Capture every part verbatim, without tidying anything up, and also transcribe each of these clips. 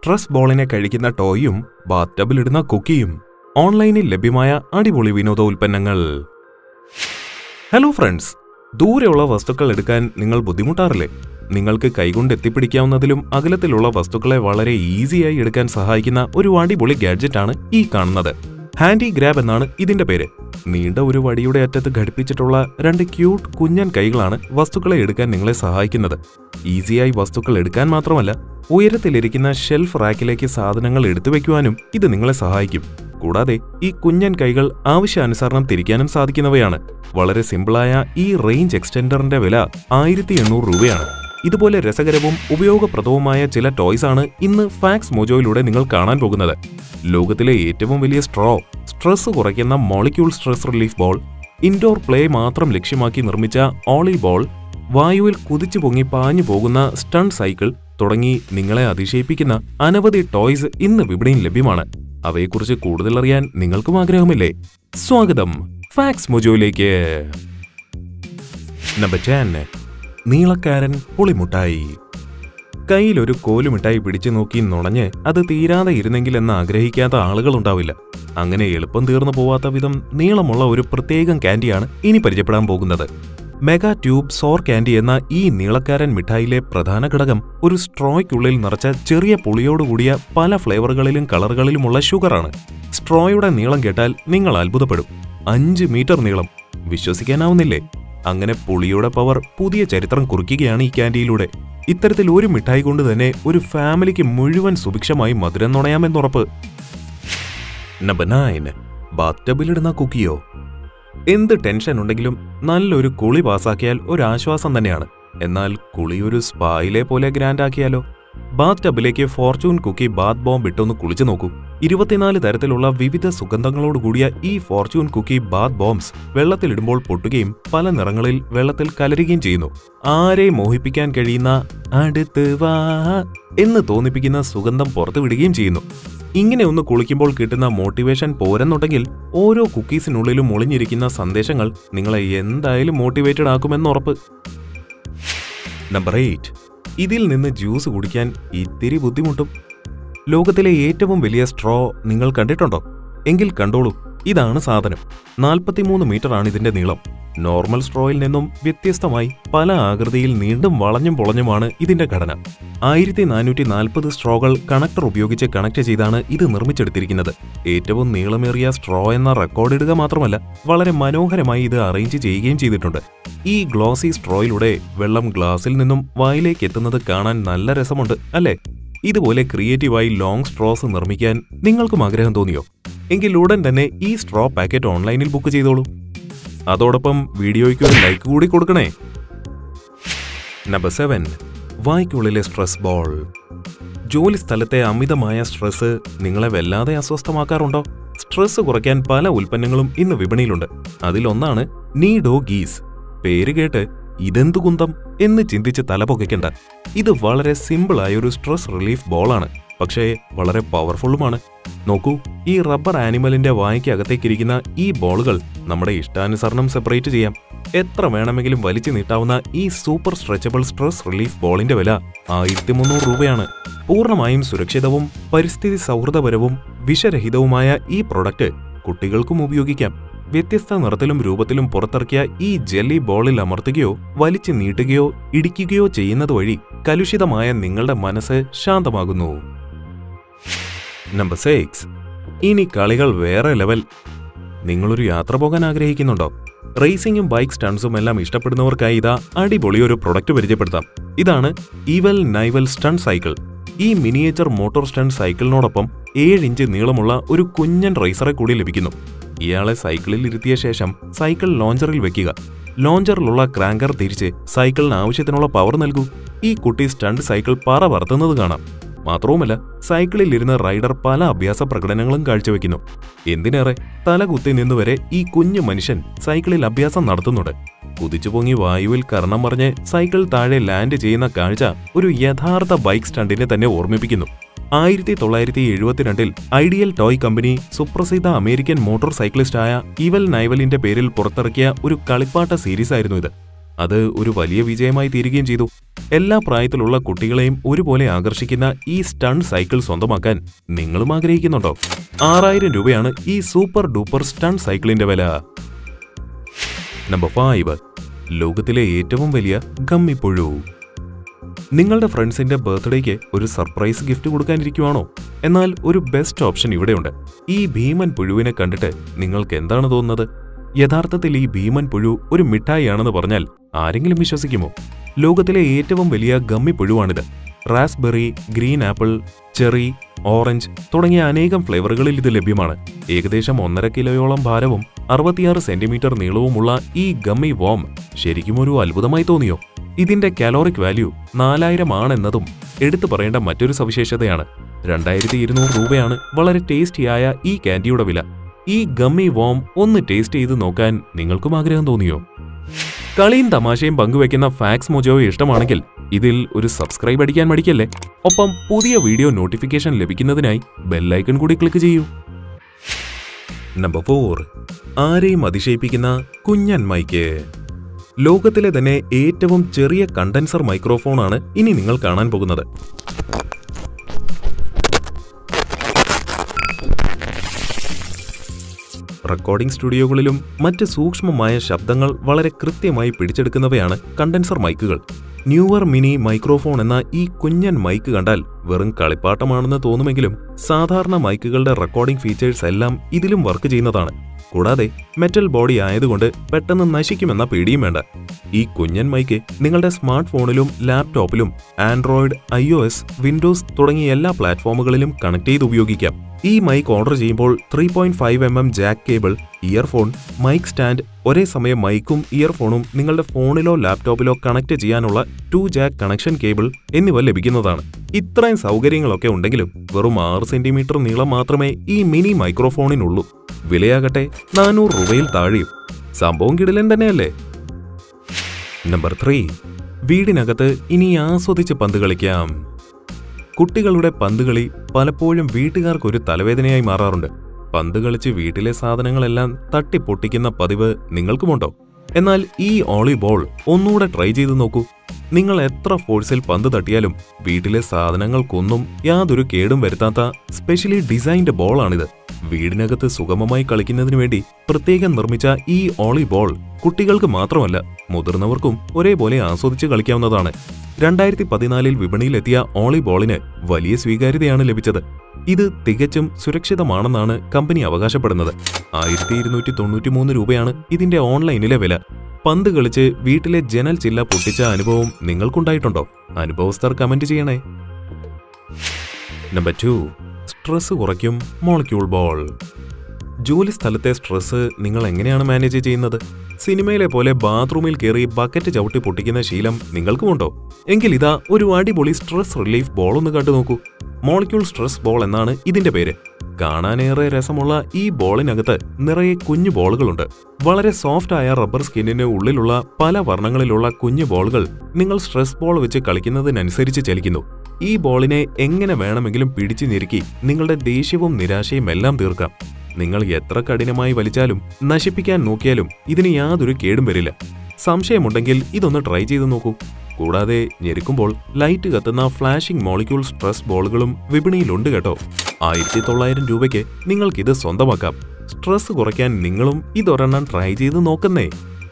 Stress ബോളിനെ കഴിക്കുന്ന ടോയും ബാത്ത് ടബിലിടുന്ന കുക്കിയും ഓൺലൈനിൽ ലഭ്യമായ അടിപൊളി വിനോദ ഉൽപ്പന്നങ്ങൾ. ഹലോ ഫ്രണ്ട്സ്, ദൂരെയുള്ള വസ്തുക്കൾ എടുക്കാൻ നിങ്ങൾ ബുദ്ധിമുട്ടാറില്ലേ? നിങ്ങൾക്ക് കൈകൊണ്ട് എത്തിപ്പിടിക്കാവുന്നതിലും അകലത്തിലുള്ള വസ്തുക്കളെ വളരെ ഈസിയായി എടുക്കാൻ സഹായിക്കുന്ന ഒരു അടിപൊളി ഗാഡ്ജറ്റാണ് ഈ കാണുന്നത്. ഹാൻഡി ഗ്രാബ് എന്നാണ് ഇതിന്റെ പേര്. നീണ്ട ഒരു വടിയുടെ അറ്റത്ത് ഘടിപ്പിച്ചിട്ടുള്ള രണ്ട് ക്യൂട്ട് കുഞ്ഞൻ കൈകളാണ് വസ്തുക്കളെ എടുക്കാൻ നിങ്ങളെ സഹായിക്കുന്നത്. ഈസിയായി വസ്തുക്കൾ എടുക്കാൻ മാത്രമല്ല, ഉയരത്തിലിരിക്കുന്ന ഷെൽഫ് റാക്കിലേക്ക് സാധനങ്ങൾ എടുത്തു വെക്കുവാനും ഇത് നിങ്ങളെ സഹായിക്കും. കൂടാതെ ഈ കുഞ്ഞൻ കൈകൾ ആവശ്യാനുസരണം തിരിക്കാനും സാധിക്കുന്നവയാണ്. വളരെ സിമ്പിളായ ഈ റേഞ്ച് എക്സ്റ്റൻഡറിന്റെ വില ആയിരത്തി എണ്ണൂറ് രൂപയാണ്. ഇതുപോലെ രസകരവും ഉപയോഗപ്രദവുമായ ചില ടോയ്സ് ആണ് ഇന്ന് ഫാക്സ് മോജോയിലൂടെ നിങ്ങൾ കാണാൻ പോകുന്നത്. ലോകത്തിലെ ഏറ്റവും വലിയ സ്ട്രോ, സ്ട്രെസ് കുറയ്ക്കുന്ന molecule stress relief ball, indoor play മാത്രം ലക്ഷ്യമാക്കി നിർമ്മിച്ച olly ബോൾ, വായുവിൽ കുതിച്ചു പൊങ്ങി പാഞ്ഞു പോകുന്ന സ്റ്റൺ സൈക്കിൾ തുടങ്ങി നിങ്ങളെ അതിശയിപ്പിക്കുന്ന അനവധി ടോയ്സ് ഇന്ന് വിപണിയിൽ ലഭ്യമാണ്. അവയെക്കുറിച്ച് കൂടുതൽ അറിയാൻ നിങ്ങൾക്കും ആഗ്രഹമില്ലേ? സ്വാഗതം ഫാക്സ് മോജോയിലേക്ക്. നമ്പർ ടെൻ, നീളക്കാരൻ പുളിമുട്ടായി. കയ്യിലൊരു കോലുമിട്ടായി പിടിച്ചു നോക്കി നുണഞ്ഞ് അത് തീരാതെ ഇരുന്നെങ്കിൽ എന്ന് ആഗ്രഹിക്കാത്ത ആളുകളുണ്ടാവില്ല. അങ്ങനെ എളുപ്പം തീർന്നു പോവാത്ത വിധം നീളമുള്ള ഒരു പ്രത്യേകം കാൻഡിയാണ് ഇനി പരിചയപ്പെടാൻ പോകുന്നത്. മെഗാ ട്യൂബ് സോർ കാൻഡി എന്ന ഈ നീളക്കാരൻ മിഠായിലെ പ്രധാന ഘടകം ഒരു സ്ട്രോയ്ക്കുള്ളിൽ നിറച്ച ചെറിയ പുളിയോടുകൂടിയ പല ഫ്ലേവറുകളിലും കളറുകളിലുമുള്ള ഷുഗറാണ്. സ്ട്രോയുടെ നീളം കേട്ടാൽ നിങ്ങൾ അത്ഭുതപ്പെടും. അഞ്ച് മീറ്റർ നീളം. വിശ്വസിക്കാനാവുന്നില്ലേ? അങ്ങനെ പുളിയുടെ പവർ പുതിയ ചരിത്രം കുറിക്കുകയാണ് ഈ കാൻഡിയിലൂടെ. ഇത്തരത്തിൽ ഒരു മിഠായി കൊണ്ട് തന്നെ ഒരു ഫാമിലിക്ക് മുഴുവൻ സുഭിക്ഷമായി മധുരം നുണയാമെന്നുറപ്പ്. നമ്പർ നയൻ, ബാത്ത് ടബിലിടുന്ന കുക്കിയോ. എന്ത് ടെൻഷൻ ഉണ്ടെങ്കിലും നല്ലൊരു കുളി പാസാക്കിയാൽ ഒരു ആശ്വാസം തന്നെയാണ്. എന്നാൽ കുളി ഒരു സ്പായിലെ പോലെ ഗ്രാൻഡ് ആക്കിയാലോ? ബാത്ത് ടബിലേക്ക് ഫോർച്യൂൺ കുക്കി ബാത്ത് ബോംബ് ഇട്ടൊന്ന് കുളിച്ചു നോക്കൂ. ഇരുപത്തിനാല് തരത്തിലുള്ള വിവിധ സുഗന്ധങ്ങളോടുകൂടിയ ഈ ഫോർച്യൂൺ കുക്കി ബാത്ത് ബോംബ്സ് വെള്ളത്തിലിടുമ്പോൾ പൊട്ടുകയും പല നിറങ്ങളിൽ വെള്ളത്തിൽ കലരുകയും ചെയ്യുന്നു. ആരെയും മോഹിപ്പിക്കാൻ കഴിയുന്ന അടുത്ത് വാ എന്ന് തോന്നിപ്പിക്കുന്ന സുഗന്ധം പുറത്തുവിടുകയും ചെയ്യുന്നു. ഇങ്ങനെ ഒന്ന് കുളിക്കുമ്പോൾ കിട്ടുന്ന മോട്ടിവേഷൻ പോരെന്നുണ്ടെങ്കിൽ ഓരോ കുക്കീസിനുള്ളിലും ഒളിഞ്ഞിരിക്കുന്ന സന്ദേശങ്ങൾ നിങ്ങളെ എന്തായാലും മോട്ടിവേറ്റഡ് ആക്കുമെന്നുറപ്പ്. നമ്പർ എയ്റ്റ്, ഇതിൽ നിന്ന് ജ്യൂസ് കുടിക്കാൻ ഇത്തിരി ബുദ്ധിമുട്ടും. ലോകത്തിലെ ഏറ്റവും വലിയ സ്ട്രോ നിങ്ങൾ കണ്ടിട്ടുണ്ടോ? എങ്കിൽ കണ്ടോളൂ, ഇതാണ് സാധനം. നാൽപ്പത്തിമൂന്ന് മീറ്റർ ആണ് ഇതിന്റെ നീളം. നോർമൽ സ്ട്രോയിൽ നിന്നും വ്യത്യസ്തമായി പല ആകൃതിയിൽ നീണ്ടും വളഞ്ഞും പൊളഞ്ഞുമാണ് ഇതിന്റെ ഘടന. ആയിരത്തി നാനൂറ്റി നാൽപ്പത് സ്ട്രോകൾ കണക്ടർ ഉപയോഗിച്ച് കണക്ട് ചെയ്താണ് ഇത് നിർമ്മിച്ചെടുത്തിരിക്കുന്നത്. ഏറ്റവും നീളമേറിയ സ്ട്രോ എന്ന റെക്കോർഡ് ഇടുക മാത്രമല്ല, വളരെ മനോഹരമായി ഇത് അറേഞ്ച് ചെയ്യുകയും ചെയ്തിട്ടുണ്ട്. ഈ ഗ്ലോസി സ്ട്രോയിലൂടെ വെള്ളം ഗ്ലാസിൽ നിന്നും വായിലേക്ക് എത്തുന്നത് കാണാൻ നല്ല രസമുണ്ട് അല്ലേ? ഇതുപോലെ ക്രിയേറ്റീവായി ലോങ് സ്ട്രോസ് നിർമ്മിക്കാൻ നിങ്ങൾക്കും ആഗ്രഹം തോന്നിയോ? എങ്കിൽ ഉടൻ തന്നെ ഈ സ്ട്രോ പാക്കറ്റ് ഓൺലൈനിൽ ബുക്ക് ചെയ്തോളൂ. അതോടൊപ്പം വീഡിയോയ്ക്ക് ഒരു ലൈക്ക് കൂടി കൊടുക്കണേ. നമ്പർ സെവൻ, വായ്ക്കുള്ളിലെ സ്ട്രെസ് ബോൾ. ജോലി സ്ഥലത്തെ അമിതമായ സ്ട്രെസ് നിങ്ങളെ വല്ലാതെ അസ്വസ്ഥമാക്കാറുണ്ടോ? സ്ട്രെസ് കുറയ്ക്കാൻ പല ഉൽപ്പന്നങ്ങളും ഇന്ന് വിപണിയിലുണ്ട്. അതിലൊന്നാണ് നീഡോ ഗീസ്. പേര് കേട്ട് ഇതെന്തു കുന്തം എന്ന് ചിന്തിച്ച് തലപൊക്കണ്ട. ഇത് വളരെ സിമ്പിളായ ഒരു സ്ട്രെസ് റിലീഫ് ബോളാണ്, പക്ഷേ വളരെ പവർഫുള്ളുമാണ്. നോക്കൂ, ഈ റബ്ബർ ആനിമലിന്റെ വായ്ക്കകത്തേക്കിരിക്കുന്ന ഈ ബോളുകൾ നമ്മുടെ ഇഷ്ടാനുസരണം സെപ്പറേറ്റ് ചെയ്യാം. എത്ര വേണമെങ്കിലും വലിച്ചു നീട്ടാവുന്ന ഈ സൂപ്പർ സ്ട്രെച്ചബിൾ സ്ട്രെസ് റിലീഫ് ബോളിന്റെ വില ആയിരത്തി മുന്നൂറ് രൂപയാണ്. പൂർണ്ണമായും സുരക്ഷിതവും പരിസ്ഥിതി സൗഹൃദപരവും വിഷരഹിതവുമായ ഈ പ്രൊഡക്റ്റ് കുട്ടികൾക്കും ഉപയോഗിക്കാം. വ്യത്യസ്ത നിറത്തിലും രൂപത്തിലും പുറത്തിറക്കിയ ഈ ജെല്ലി ബോളിൽ അമർത്തുകയോ വലിച്ചു നീട്ടുകയോ ഇടിക്കുകയോ ചെയ്യുന്നത് വഴി കലുഷിതമായ നിങ്ങളുടെ മനസ്സ് ശാന്തമാകുന്നു. നമ്പർ സിക്സ്, ഇനി കളികൾ വേറെ ലെവൽ. നിങ്ങളൊരു യാത്ര പോകാൻ ആഗ്രഹിക്കുന്നുണ്ടോ? റേസിംഗും ബൈക്ക് സ്റ്റൺസും എല്ലാം ഇഷ്ടപ്പെടുന്നവർക്കായി ഇതാ അടിപൊളി ഒരു പ്രൊഡക്റ്റ് പരിചയപ്പെടുത്താം. ഇതാണ് ഈവൽ നൈവൽ സ്റ്റൺ സൈക്കിൾ. ഈ മിനിയേച്ചർ മോട്ടോർ സ്റ്റൺ സൈക്കിളിനോടൊപ്പം ഏഴ് ഇഞ്ച് നീളമുള്ള ഒരു കുഞ്ഞൻ റേസറെ കൂടി ലഭിക്കുന്നു. ഇയാളെ സൈക്കിളിൽ ഇരുത്തിയ ശേഷം സൈക്കിൾ ലോഞ്ചറിൽ വെക്കുക. ലോഞ്ചറിലുള്ള ക്രാങ്കർ തിരിച്ച് സൈക്കിളിന് ആവശ്യത്തിനുള്ള പവർ നൽകൂ. ഈ കുട്ടി സ്റ്റണ്ട് സൈക്കിൾ പറ പറത്തുന്നത് കാണാം. മാത്രവുമല്ല, സൈക്കിളിൽ ഇരുന്ന് റൈഡർ പല അഭ്യാസ പ്രകടനങ്ങളും കാഴ്ചവെക്കുന്നു. എന്തിനേറെ, തലകുത്തി നിന്നുവരെ ഈ കുഞ്ഞു മനുഷ്യൻ സൈക്കിളിൽ അഭ്യാസം നടത്തുന്നുണ്ട്. കുതിച്ചു പൊങ്ങി വായുവിൽ കർണം മറിഞ്ഞ് സൈക്കിൾ താഴെ ലാൻഡ് ചെയ്യുന്ന കാഴ്ച ഒരു യഥാർത്ഥ ബൈക്ക് സ്റ്റണ്ടിനെ തന്നെ ഓർമ്മിപ്പിക്കുന്നു. ആയിരത്തി തൊള്ളായിരത്തി എഴുപത്തിരണ്ടിൽ ഐഡിയൽ ടോയ് കമ്പനി സുപ്രസിദ്ധ അമേരിക്കൻ മോട്ടോർ സൈക്ലിസ്റ്റായ ഈവൽ നൈവലിന്റെ പേരിൽ പുറത്തിറക്കിയ ഒരു കളിപ്പാട്ട സീരീസ് ആയിരുന്നു ഇത്. അത് ഒരു വലിയ വിജയമായി തീരുകയും ചെയ്തു. എല്ലാ പ്രായത്തിലുള്ള കുട്ടികളെയും ഒരുപോലെ ആകർഷിക്കുന്ന ഈ സ്റ്റണ്ട് സൈക്കിൾ സ്വന്തമാക്കാൻ നിങ്ങളും ആഗ്രഹിക്കുന്നുണ്ടോ? ആറായിരം രൂപയാണ് ഈ സൂപ്പർ ഡൂപ്പർ സ്റ്റണ്ട് സൈക്കിളിന്റെ വില. Number five. ലോകത്തിലെ ഏറ്റവും വലിയ ഗമ്മിപ്പുഴു. നിങ്ങളുടെ ഫ്രണ്ട്സിന്റെ ബർത്ത്ഡേക്ക് ഒരു സർപ്രൈസ് ഗിഫ്റ്റ് കൊടുക്കാനിരിക്കുവാണോ? എന്നാൽ ഒരു ബെസ്റ്റ് ഓപ്ഷൻ ഇവിടെയുണ്ട്. ഈ ഭീമൻ പുഴുവിനെ കണ്ടിട്ട് നിങ്ങൾക്ക് എന്താണ് തോന്നുന്നത്? യഥാർത്ഥത്തിൽ ഈ ഭീമൻ പുഴു ഒരു മിഠായിയാണെന്ന് പറഞ്ഞാൽ ആരെങ്കിലും വിശ്വസിക്കുമോ? ലോകത്തിലെ ഏറ്റവും വലിയ ഗമ്മി പുഴുവാണിത്. Raspberry, green apple, cherry, orange തുടങ്ങിയ അനേകം ഫ്ലേവറുകളിൽ ഇത് ലഭ്യമാണ്. ഏകദേശം ഒന്നര കിലോയോളം ഭാരവും അറുപത്തിയാറ് സെന്റിമീറ്റർ നീളവുമുള്ള ഈ ഗമ്മി വോം ശരിക്കും ഒരു അത്ഭുതമായി തോന്നിയോ? ഇതിന്റെ കാലോറിക് വാല്യൂ നാലായിരം ആണെന്നതും എടുത്തു പറയേണ്ട മറ്റൊരു സവിശേഷതയാണ്. രണ്ടായിരത്തി ഇരുന്നൂറ് രൂപയാണ് വളരെ ടേസ്റ്റിയായ ഈ കാൻഡിയുടെ വില. ഈ ഗമ്മി വോം ഒന്ന് ടേസ്റ്റ് ചെയ്ത് നോക്കാൻ നിങ്ങൾക്കും ആഗ്രഹം തോന്നിയോ? കളിയും തമാശയും പങ്കുവെക്കുന്ന ഫാക്സ് മോജോയെ ഇഷ്ടമാണെങ്കിൽ ഇതിൽ ഒരു സബ്സ്ക്രൈബ് അടിക്കാൻ മടിക്കല്ലേ. ഒപ്പം പുതിയ വീഡിയോ നോട്ടിഫിക്കേഷൻ ലഭിക്കുന്നതിനായി ബെല്ലൈക്കൺ കൂടി ക്ലിക്ക് ചെയ്യൂ. Number four. ആരെയും അതിശയിപ്പിക്കുന്ന കുഞ്ഞൻ മൈക്ക്. ലോകത്തിലെ തന്നെ ഏറ്റവും ചെറിയ കണ്ടൻസർ മൈക്രോഫോണാണ് ഇനി നിങ്ങൾ കാണാൻ പോകുന്നത്. റെക്കോർഡിംഗ് സ്റ്റുഡിയോകളിലും മറ്റ് സൂക്ഷ്മമായ ശബ്ദങ്ങൾ വളരെ കൃത്യമായി പിടിച്ചെടുക്കുന്നവയാണ് കണ്ടൻസർ മൈക്കുകൾ. ന്യൂവർ മിനി മൈക്രോഫോൺ എന്ന ഈ കുഞ്ഞൻ മൈക്ക് കണ്ടാൽ വെറും കളിപ്പാട്ടമാണെന്ന് തോന്നുമെങ്കിലും സാധാരണ മൈക്കുകളുടെ റെക്കോർഡിംഗ് ഫീച്ചേഴ്സ് എല്ലാം ഇതിലും വർക്ക് ചെയ്യുന്നതാണ്. കൂടാതെ മെറ്റൽ ബോഡി ആയതുകൊണ്ട് പെട്ടെന്ന് നശിക്കുമെന്ന പേടിയും വേണ്ട. ഈ കുഞ്ഞൻ മൈക്ക് നിങ്ങളുടെ സ്മാർട്ട് ഫോണിലും ലാപ്ടോപ്പിലും Android, I O S, Windows തുടങ്ങിയ എല്ലാ പ്ലാറ്റ്ഫോമുകളിലും കണക്ട് ചെയ്ത് ഉപയോഗിക്കാം. ഈ മൈക്ക് ഓർഡർ ചെയ്യുമ്പോൾ three point five M M jack cable, earphone, mic stand, ഒരേ സമയം മൈക്കും ഇയർഫോണും നിങ്ങളുടെ ഫോണിലോ ലാപ്ടോപ്പിലോ കണക്ട് ചെയ്യാനുള്ള ടു ജാക്ക് കണക്ഷൻ കേബിൾ എന്നിവ ലഭിക്കുന്നതാണ്. ഇത്രയും സൗകര്യങ്ങളൊക്കെ ഉണ്ടെങ്കിലും വെറും ആറ് സെന്റിമീറ്റർ നീളം മാത്രമേ ഈ മിനി മൈക്രോഫോണിനുള്ളൂ. വിലയാകട്ടെ നാനൂറ് രൂപയിൽ താഴെയും. സംഭവം കിടിലൻ തന്നെയല്ലേ? Number three. വീടിനകത്ത് ഇനി ആസ്വദിച്ച് പന്ത് കളിക്കാം. കുട്ടികളുടെ പന്തുകളി പലപ്പോഴും വീട്ടുകാർക്കൊരു തലവേദനയായി മാറാറുണ്ട്. പന്ത് കളിച്ച് വീട്ടിലെ സാധനങ്ങളെല്ലാം തട്ടിപ്പൊട്ടിക്കുന്ന പതിവ് നിങ്ങൾക്കുമുണ്ടോ? എന്നാൽ ഈ ഓളി ബോൾ ഒന്നുകൂടെ ട്രൈ ചെയ്ത് നോക്കൂ. നിങ്ങൾ എത്ര ഫോഴ്സിൽ പന്ത് തട്ടിയാലും വീട്ടിലെ സാധനങ്ങൾക്കൊന്നും യാതൊരു കേടും വരുത്താത്ത സ്പെഷ്യലി ഡിസൈൻഡ് ബോളാണിത്. വീടിനകത്ത് സുഗമമായി കളിക്കുന്നതിനു വേണ്ടി പ്രത്യേകം നിർമ്മിച്ച ഈ ഓളി ബോൾ കുട്ടികൾക്ക് മാത്രമല്ല മുതിർന്നവർക്കും ഒരേപോലെ ആസ്വദിച്ച് കളിക്കാവുന്നതാണ്. രണ്ടായിരത്തി പതിനാലിൽ വിപണിയിലെത്തിയ ഓളി ബോളിന് വലിയ സ്വീകാര്യതയാണ് ലഭിച്ചത്. ഇത് തികച്ചും സുരക്ഷിതമാണെന്നാണ് കമ്പനി അവകാശപ്പെടുന്നത്. ആയിരത്തി ഇരുന്നൂറ്റി തൊണ്ണൂറ്റി മൂന്ന് രൂപയാണ് ഇതിന്റെ ഓൺലൈനിലെ വില. പന്ത് കളിച്ച് വീട്ടിലെ ജനൽ ചില്ല പൊട്ടിച്ച അനുഭവം നിങ്ങൾക്കുണ്ടായിട്ടുണ്ടോ? അനുഭവസ്ഥർ കമന്റ് ചെയ്യണേ. Number two. സ്ട്രെസ് കുറയ്ക്കും മോളിക്യൂൾ ബോൾ. ജോലി സ്ഥലത്തെ സ്ട്രെസ് നിങ്ങൾ എങ്ങനെയാണ് മാനേജ് ചെയ്യുന്നത്? സിനിമയിലെ പോലെ ബാത്റൂമിൽ കയറി ബക്കറ്റ് ചവിട്ടി പൊട്ടിക്കുന്ന ശീലം നിങ്ങൾക്കുമുണ്ടോ? എങ്കിൽ ഇതാ ഒരു അടിപൊളി സ്ട്രെസ് റിലീഫ് ബോൾ ഒന്ന് കണ്ടു നോക്കൂ. മോളിക്യൂൾ സ്ട്രെസ് ബോൾ എന്നാണ് ഇതിന്റെ പേര്. കാണാനേറെ രസമുള്ള ഈ ബോളിനകത്ത് നിറയെ കുഞ്ഞു ബോളുകളുണ്ട്. വളരെ സോഫ്റ്റ് ആയ റബ്ബർ സ്കിന്നിന് ഉള്ളിലുള്ള പല വർണ്ണങ്ങളിലുള്ള കുഞ്ഞു ബോളുകൾ നിങ്ങൾ സ്ട്രെസ് ബോൾ വെച്ച് കളിക്കുന്നതിനനുസരിച്ച് ചലിക്കുന്നു. ഈ ബോളിനെ എങ്ങനെ വേണമെങ്കിലും പിടിച്ചു ഞെരുക്കി നിങ്ങളുടെ ദേഷ്യവും നിരാശയും എല്ലാം തീർക്കാം. നിങ്ങൾ എത്ര കഠിനമായി വലിച്ചാലും നശിപ്പിക്കാൻ നോക്കിയാലും ഇതിന് യാതൊരു കേടും വരില്ല. സംശയമുണ്ടെങ്കിൽ ഇതൊന്ന് ട്രൈ ചെയ്ത് നോക്കൂ. കൂടാതെ ഞെരുക്കുമ്പോൾ ലൈറ്റ് കത്തുന്ന ഫ്ലാഷിംഗ് മോളിക്യൂൾ സ്ട്രെസ് ബോളുകളും വിപണിയിലുണ്ട് കേട്ടോ. ആയിരത്തി തൊള്ളായിരം രൂപയ്ക്ക് നിങ്ങൾക്കിത് സ്വന്തമാക്കാം. സ്ട്രെസ് കുറയ്ക്കാൻ നിങ്ങളും ഇതൊരെണ്ണം ട്രൈ ചെയ്ത് നോക്കുന്നേ.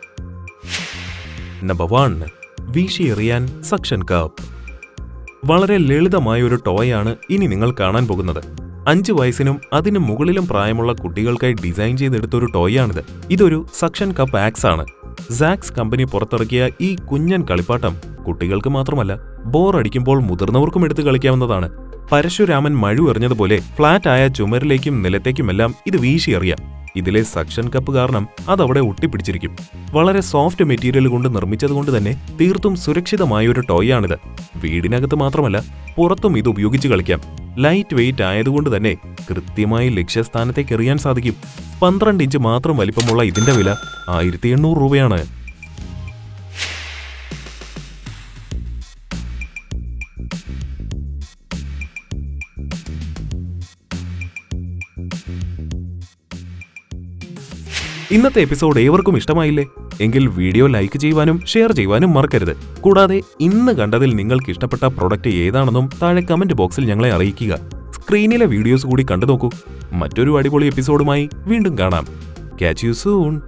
Number one. വീശിയെറിയാൻ സക്ഷൻ കപ്പ്. വളരെ ലളിതമായ ഒരു ടോയാണ് ഇനി നിങ്ങൾ കാണാൻ പോകുന്നത്. അഞ്ചു വയസ്സിനും അതിനു മുകളിലും പ്രായമുള്ള കുട്ടികൾക്കായി ഡിസൈൻ ചെയ്തെടുത്തൊരു ടോയാണിത്. ഇതൊരു സക്ഷൻ കപ്പ് ആക്സ് ആണ്. സാക്സ് കമ്പനി പുറത്തിറക്കിയ ഈ കുഞ്ഞൻ കളിപ്പാട്ടം കുട്ടികൾക്ക് മാത്രമല്ല ബോർ അടിക്കുമ്പോൾ മുതിർന്നവർക്കും എടുത്ത് കളിക്കാവുന്നതാണ്. പരശുരാമൻ മഴു എറിഞ്ഞതുപോലെ ഫ്ലാറ്റ് ആയ ചുമരിലേക്കും നിലത്തേക്കുമെല്ലാം ഇത് വീശിയെറിയാം. ഇതിലെ സക്ഷൻ കപ്പ് കാരണം അതവിടെ ഒട്ടിപ്പിടിച്ചിരിക്കും. വളരെ സോഫ്റ്റ് മെറ്റീരിയൽ കൊണ്ട് നിർമ്മിച്ചതുകൊണ്ട് തന്നെ തീർത്തും സുരക്ഷിതമായൊരു ടോയാണിത്. വീടിനകത്ത് മാത്രമല്ല പുറത്തും ഇത് ഉപയോഗിച്ച് കളിക്കാം. ലൈറ്റ് വെയിറ്റ് ആയതുകൊണ്ട് തന്നെ കൃത്യമായി ലക്ഷ്യസ്ഥാനത്തേക്ക് എറിയാൻ സാധിക്കും. പന്ത്രണ്ട് ഇഞ്ച് മാത്രം വലിപ്പമുള്ള ഇതിന്റെ വില ആയിരത്തി എണ്ണൂറ് രൂപയാണ്. ഇന്നത്തെ എപ്പിസോഡ് ഏവർക്കും ഇഷ്ടമായില്ലേ? എങ്കിൽ വീഡിയോ ലൈക്ക് ചെയ്യുവാനും ഷെയർ ചെയ്യുവാനും മറക്കരുത്. കൂടാതെ ഇന്ന് കണ്ടതിൽ നിങ്ങൾക്ക് ഇഷ്ടപ്പെട്ട പ്രൊഡക്റ്റ് ഏതാണെന്നും താഴെ കമന്റ് ബോക്സിൽ ഞങ്ങളെ അറിയിക്കുക. സ്ക്രീനിലെ വീഡിയോസ് കൂടി കണ്ടു നോക്കൂ. മറ്റൊരു അടിപൊളി എപ്പിസോഡുമായി വീണ്ടും കാണാം. Catch you soon.